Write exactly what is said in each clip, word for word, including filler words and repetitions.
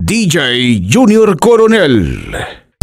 D J Junior Coronel.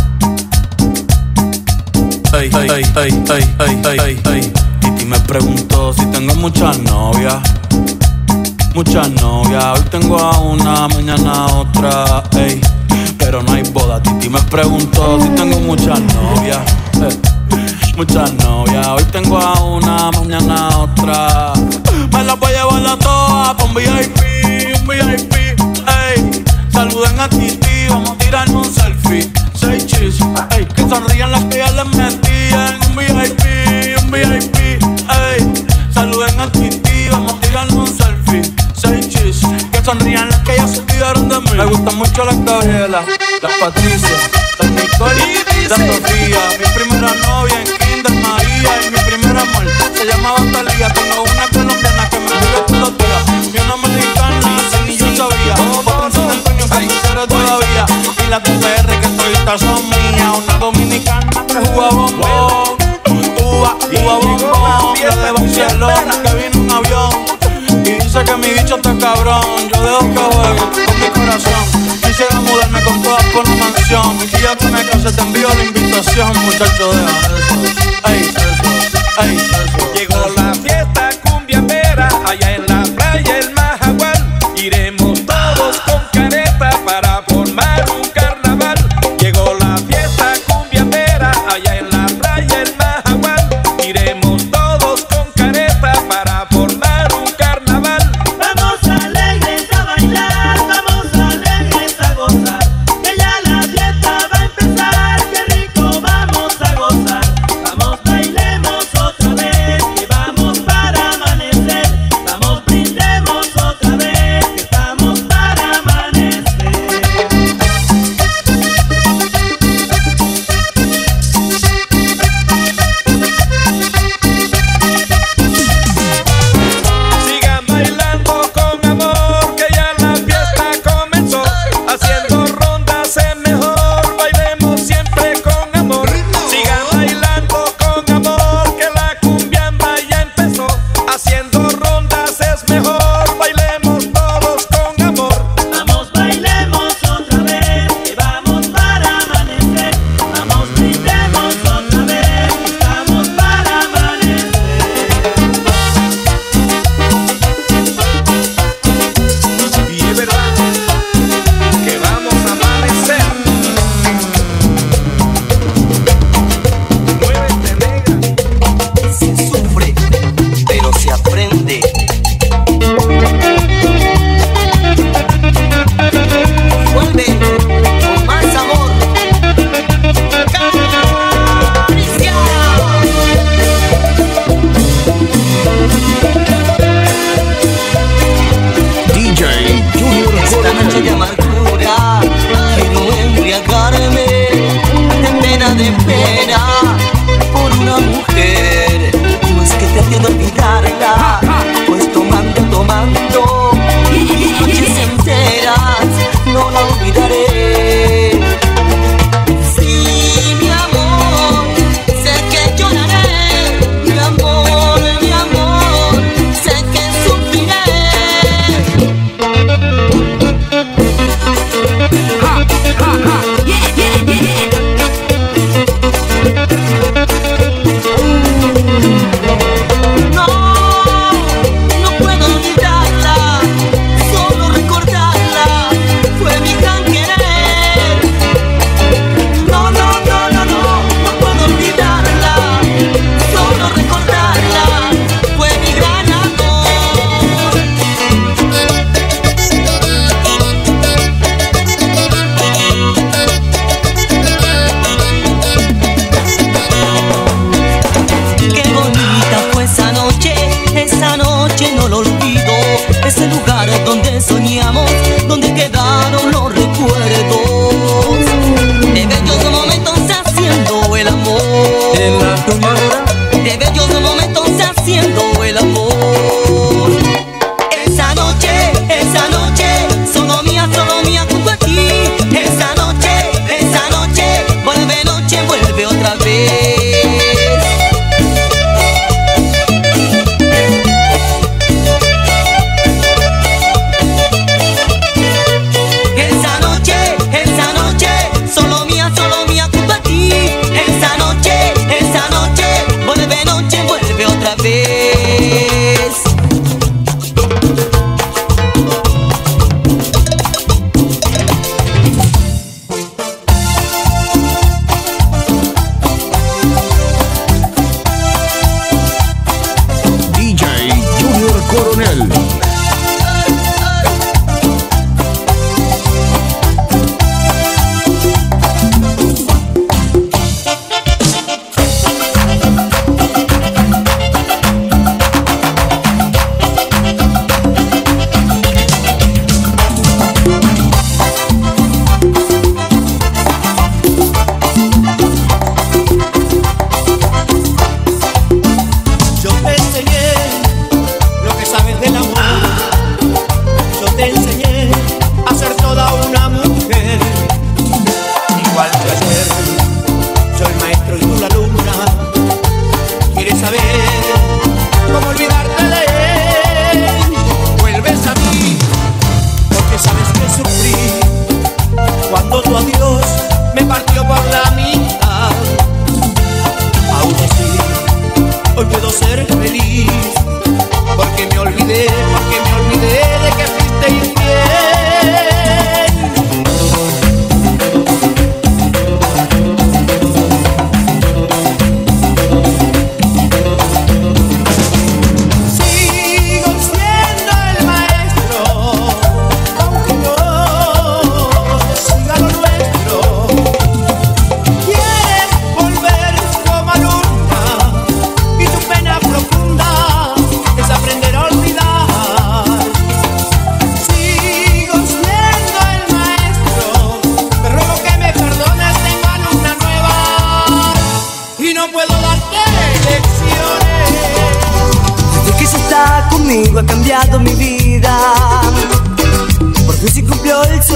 Ay, ay, ay, ay, ay, ay, ay, ay. Titi me preguntó si tengo muchas novias. Muchas novias, hoy tengo a una, mañana a otra, ey. Pero no hay boda. Titi me preguntó si tengo muchas novias, eh. Muchas novias, hoy tengo a una, mañana a otra. Me las voy a llevar a todas con V I P, un V I P, ey. Saluden a Titi, vamos a tirarnos un selfie. Seis chis, ey. Que sonrían las que ya les metían. Un V I P, un V I P, ey. Saluden a Titi, vamos a tirarnos un selfie. Seis chis, que sonrían las que ya se olvidaron de mí. Me gustan mucho las Gabriela, las Patricia, las Nicole, las Sofía. Mi primera novia en Kinder María y mi primer amor se llamaba Talía. Tengo una colombiana que me vive todos los días y una mexicana que ni yo sabía. Otra en Antonio que me quiere todavía. Y las de P R que toditas son mías. Una dominicana que juega bombón, uva, uva bombón. La de Barcelona que vino en avión y dice que mi bicho está cabrón. Yo dejo que juegue con mi corazón. Quisiera mudarme con todas por una mansión. Y ya que me case te envío la invitación. Muchacho, deja eso. Ey, eso, ey, eso. Llegó la fiesta cumbiambera allá en la playa El Majagual. Iremos todos con careta para formar un carnaval. Llegó la fiesta cumbiambera allá en la playa El Majagual. Iremos todos con careta para formar un carnaval. Vamos alegres a bailar, vamos alegres a gozar, que ya la fiesta va a empezar, qué rico vamos a gozar. Vamos, bailemos otra vez, que vamos para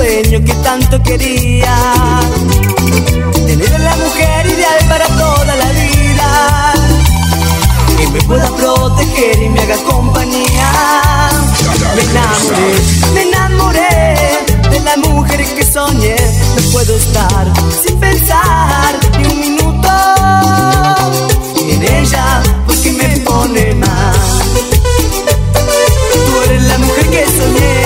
sueño que tanto quería, tener a la mujer ideal para toda la vida, que me pueda proteger y me haga compañía. Me enamoré, me enamoré de la mujer que soñé. No puedo estar sin pensar ni un minuto en ella, porque me pone mal. Tú eres la mujer que soñé.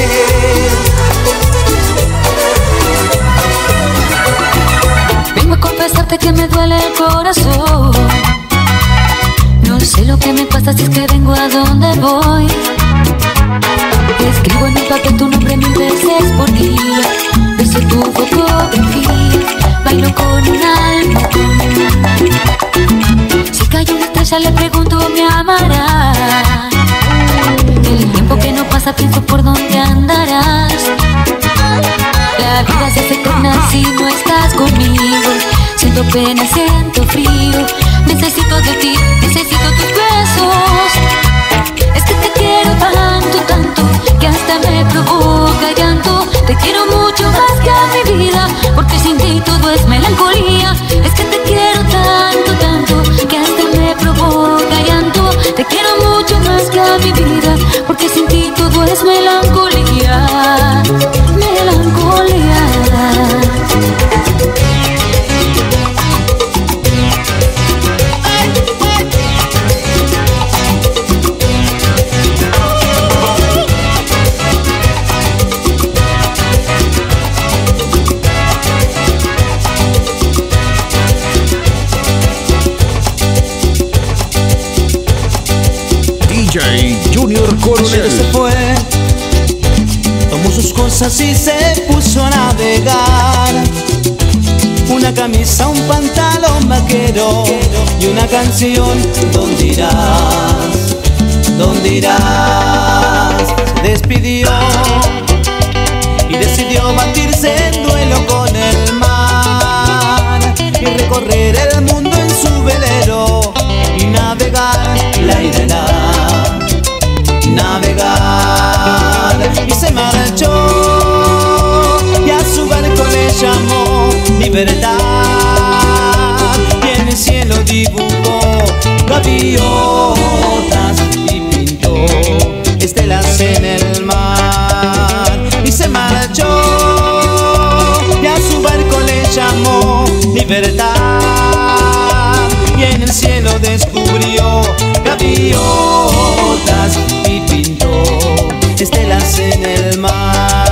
Vengo a confesarte que me duele el corazón. No sé lo que me pasa si es que vengo a donde voy. Escribo en un papel tu nombre mil veces por día. Beso tu fotografía, bailo con un alma. Si cae una estrella le pregunto, ¿me amará? El tiempo que no pasa pienso por dónde andarás. La vida se hace eterna si no estás conmigo. Siento pena, siento frío. Necesito de ti, necesito tus besos. Es que te quiero tanto, tanto, que hasta me provoca llanto. Te quiero mucho más que a mi vida, porque sin ti todo es melancolía. Es que te quiero tanto, tanto, que hasta me provoca llanto. Te quiero mucho más que a mi vida, porque sin ti todo es melancolía. Melancolía. D J Junior Coronel. Se fue, tomó sus cosas y se puso a navegar. Una camisa, un pantalón vaquero y una canción. ¿Dónde irás? ¿Dónde irás? Se despidió y decidió batirse en duelo con el mar y recorrer el mundo en su velero y navegar, la irá, navegar. Y se marchó y a su barco le llamó libertad, y en el cielo dibujó gaviotas y pintó estelas en el mar. Y se marchó y a su barco le llamó libertad, y en el cielo descubrió gaviotas y pintó estelas en el mar.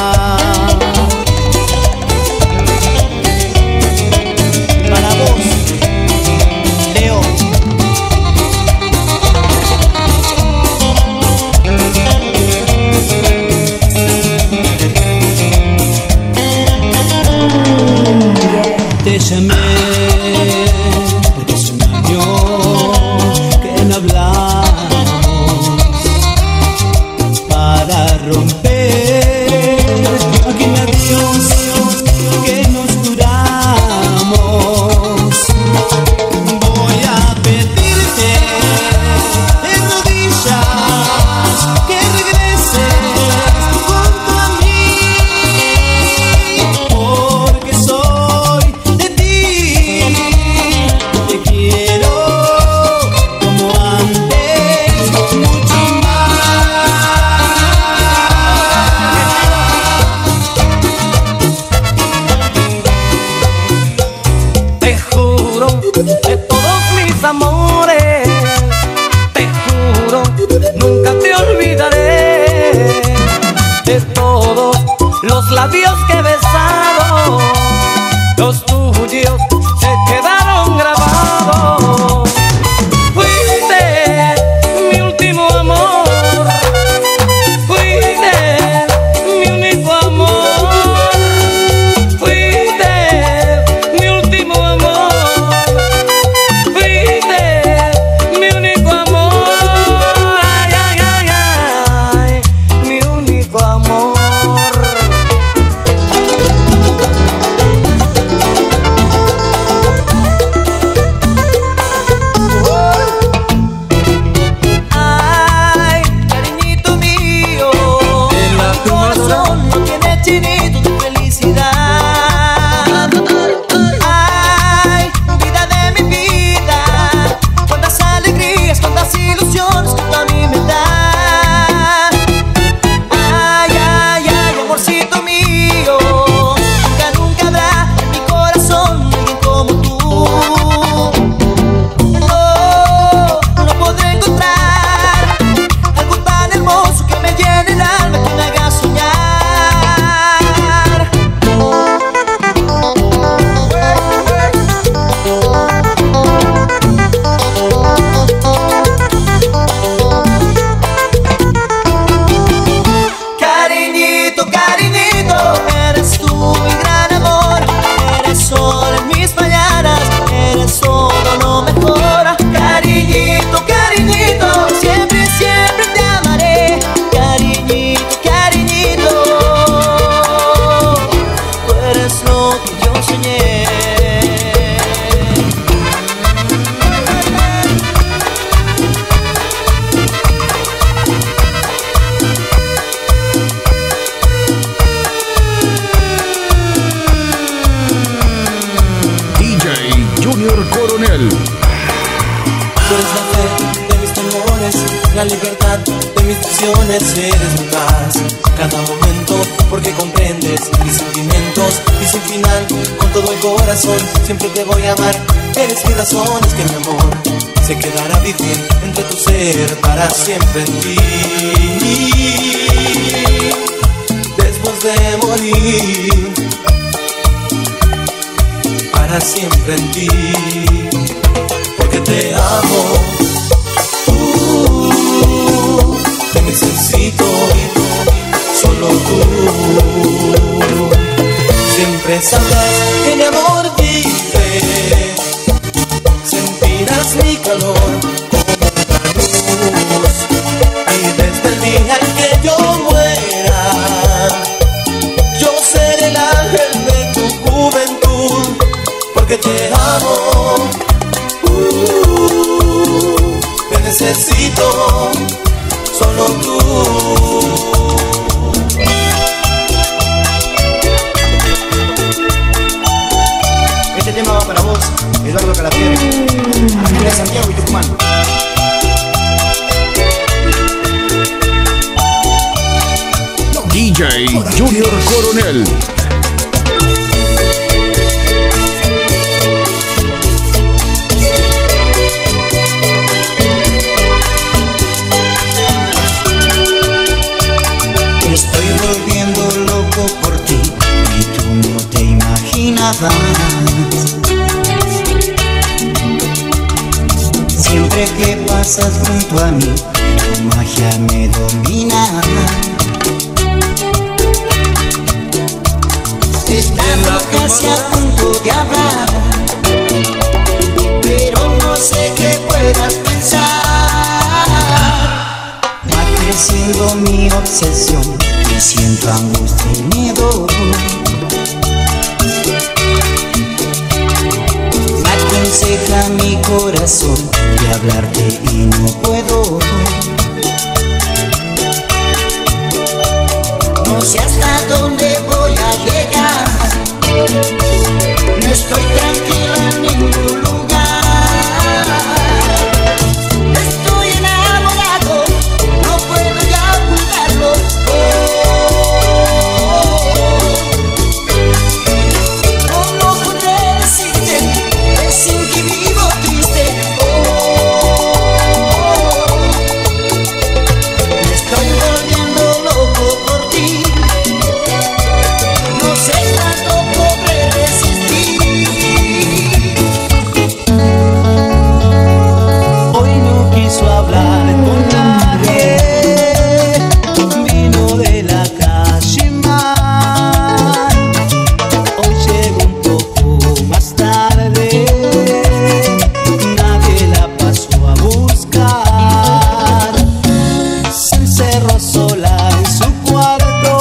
Para vos, Leo. Te llamé porque son años que no hablamos, para romper aquel adiós que nos juramos. Voy a pedirte en rodillas que regreses junto a mí, porque soy de ti. Te quiero como antes, mucho más. Te juro de todos mis amores, te juro nunca te olvidaré. De todos los labios que he besado, los tuyos se quedaron grabados. Fuiste mi último amor, fuiste mi único amor, fuiste mi último amor, fuiste mi único amor, ay, ay, ay, ay, mi único amor. libertad de mis decisiones, eres mi paz. Cada momento porque comprendes mis sentimientos y sin final, con todo el corazón siempre te voy a amar. Eres mi razón, es que mi amor se quedará vivir entre tu ser para siempre en ti. Después de morir, para siempre en ti, porque te amo. Uh, te necesito, solo tú. Siempre sabrás que mi amor vive, sentirás mi calor como una luz. Y desde el día en que yo muera, yo seré el ángel de tu juventud, porque te amo. Uh, te necesito, solo tú. Este tema va para vos, Eduardo Calafiore, de Santiago y Tucumán. D J Junior Coronel. Me estoy volviendo loco por ti y tú no te imaginabas. Siempre que pasas junto a mí, tu magia me domina. Estamos casi a punto de hablar, pero no sé qué puedas pensar. Va creciendo mi obsesión y siento angustia y miedo. Me aconseja mi corazón de hablarte y no puedo. No sé hasta dónde voy a llegar. No estoy tranquila en ningún lugar. Estoy enamorado, no puedo ya ocultarlo. Oh, no podré decirte, es sin que vivo triste. Oh, me estoy volviendo loco por ti. No sé cuánto podré resistir. Hoy no quiso hablar con nadie, vino de la calle mal. Hoy llegó un poco más tarde, nadie la pasó a buscar. Se encerró sola en su cuarto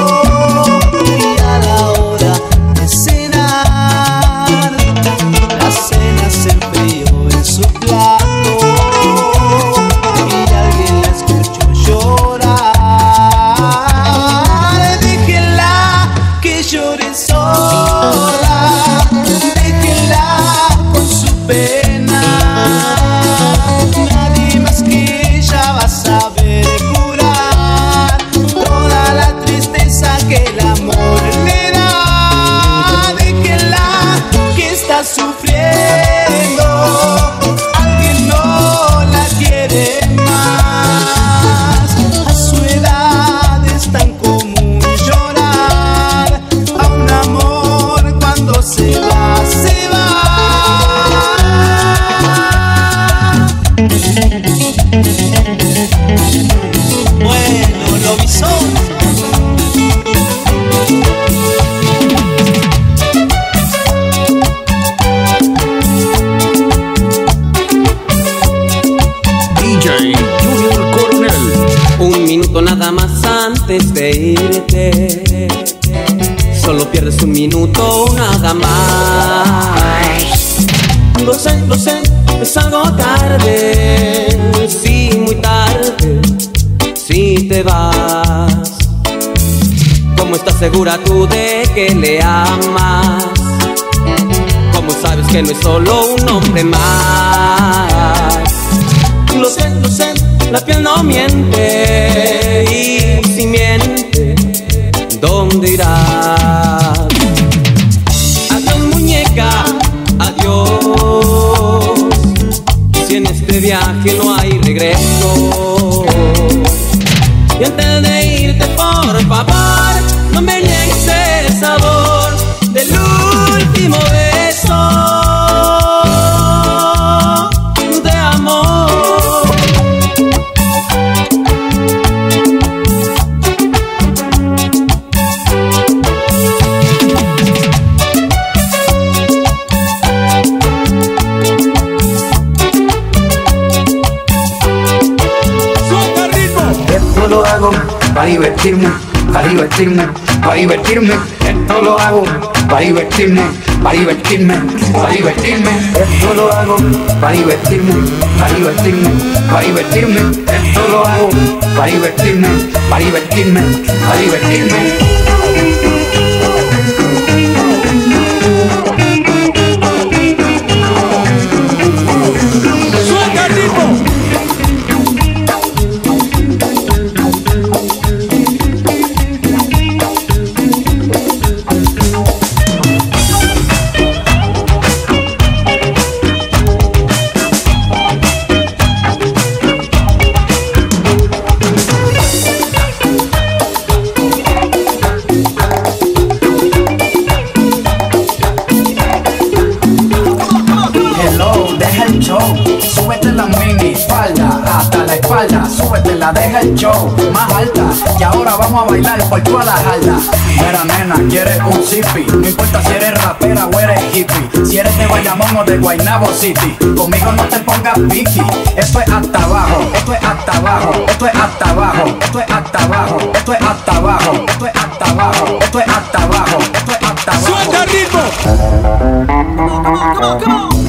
y a la hora de cenar, la cena se enfrió en su plato y alguien la escuchó llorar. Déjenla que llore sola, déjenla con su pena. Nadie más que ella va a saber curar toda la tristeza que el amor le da. Déjenla que está sufriendo, alguien no la quiere más. A su edad es tan común llorar a un amor cuando se va, se va. Bueno, lo visó. D J Junior Coronel. Un minuto nada más antes de irte, solo pierdes un minuto nada más. Lo sé, lo sé, es algo tarde, sí, muy tarde, si te vas. ¿Cómo estás segura tú de que le amas? ¿Cómo sabes que no es solo un hombre más? Lo sé, lo sé, la piel no miente y si miente, ¿dónde irás? Adiós muñeca, adiós, si en este viaje no hay regreso. Y antes de irte, por favor, no me niegues el sabor del último beso de amor. Esto lo hago para divertirme, para divertirme, para divertirme. Esto lo hago para divertirme, para divertirme, para divertirme. Esto lo hago para divertirme, para divertirme, para divertirme. Esto lo hago para divertirme, para divertirme, para divertirme. Súbete la mini falda hasta la espalda, súbetela, deja el show más alta. Y ahora vamos a bailar por toda la jarda. Mira nena, quieres un zippy, no importa si eres rapera o eres hippie, si eres de Bayamón o de Guaynabo City, conmigo no te pongas piqui. Esto es hasta abajo, esto es hasta abajo, esto es hasta abajo, esto es hasta abajo, esto es hasta abajo, esto es hasta abajo, esto es hasta abajo, esto es hasta abajo. ¡Suelta el ritmo! Come on, come on, come on.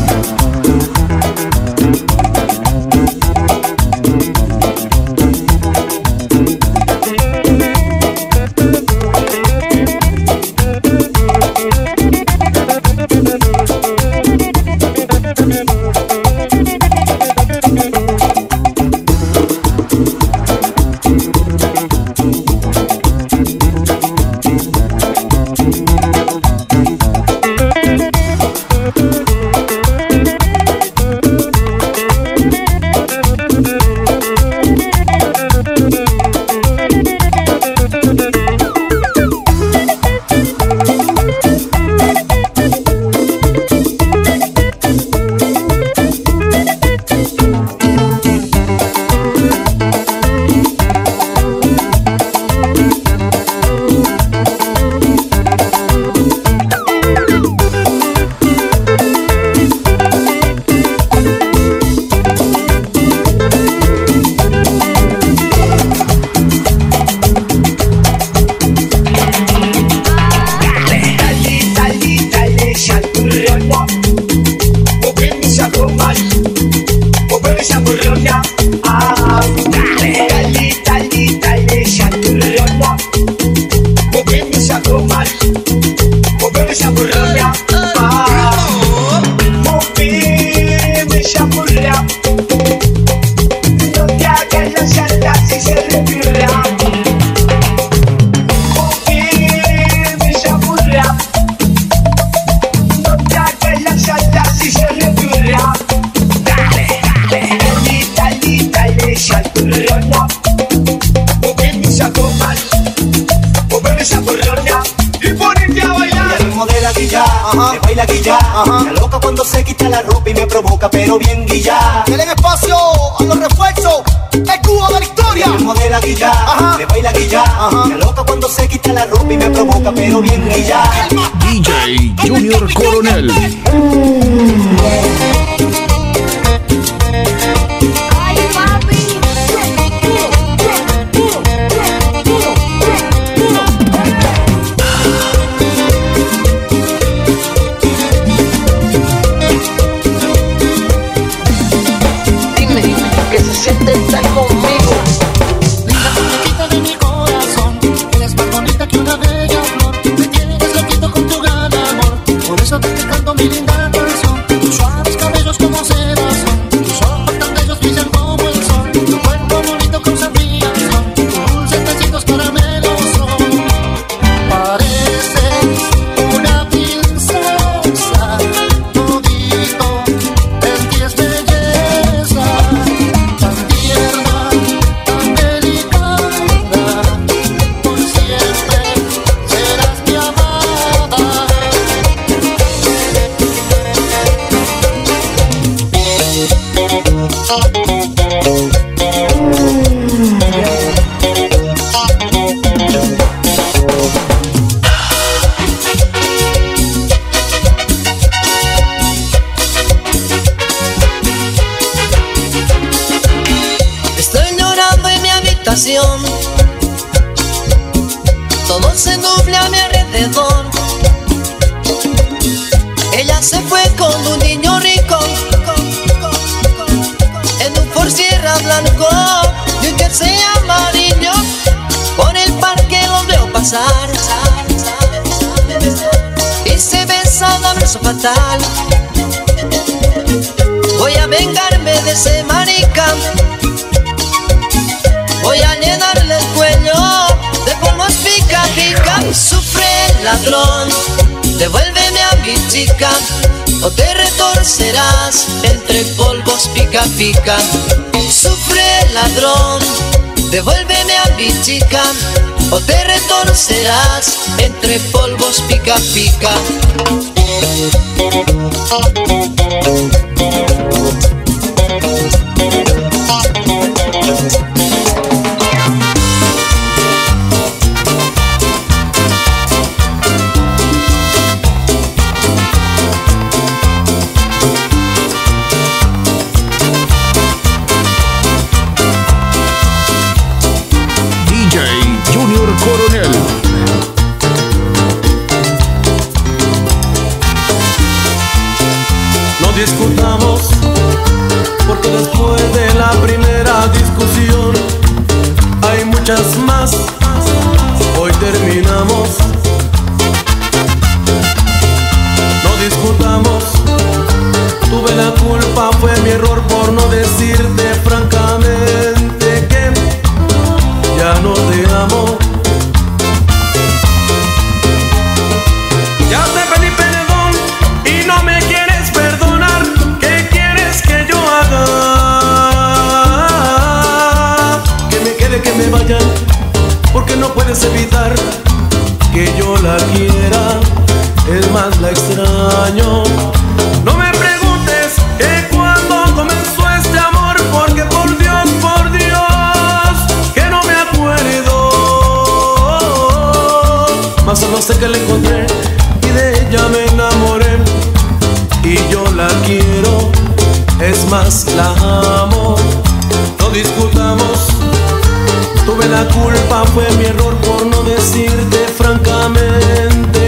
Me baila guilla, ajá. Me aloca cuando se quita la ropa y me provoca, pero bien guilla. Denle espacio a los refuerzos, el cubo de la historia. El ritmo de la guilla, ajá. Me baila guilla, ajá. Me aloca cuando se quita la ropa y me provoca, pero bien guilla. D J Junior Coronel. Siente estar conmigo. Linda muñequita de mi corazón, eres más bonita que una bella flor. Me tienes loquito con tu gran amor, por eso te canto mi linda canción. Tus suaves cabellos Estoy llorando en mi habitación, todo se nubla a mi alrededor. Ella se fue con un niño rico en un Ford Sierra blanco y un jersey amarillo. Por el parque los veo pasar y se besan, abrazo fatal. Voy a vengarme de ese marica, voy a llenarle el cuello de polvos pica pica. Sufre el ladrón, devuélveme a mi chica, o te retorcerás entre polvos pica pica. Sufre el ladrón, devuélveme a mi chica, o te retorcerás entre polvos pica pica. D J Junior Coronel. No discutamos, porque después de la primera discusión hay muchas más. Hoy terminamos. No discutamos, tuve la culpa, fue mi error por no decirte francamente que ya no te amo. Ya te pedí perdón y no me quieres perdonar. ¿Qué quieres que yo haga? Que me quede, que me vaya, porque no puedes evitar que yo la quiera. Es más, la extraño. No me preguntes que cuando comenzó este amor, porque por Dios, por Dios, que no me acuerdo. Mas solo sé que la encontré y de ella me enamoré. Y yo la quiero, es más, la amo. No discutamos, tuve la culpa, fue mi error por no decirte francamente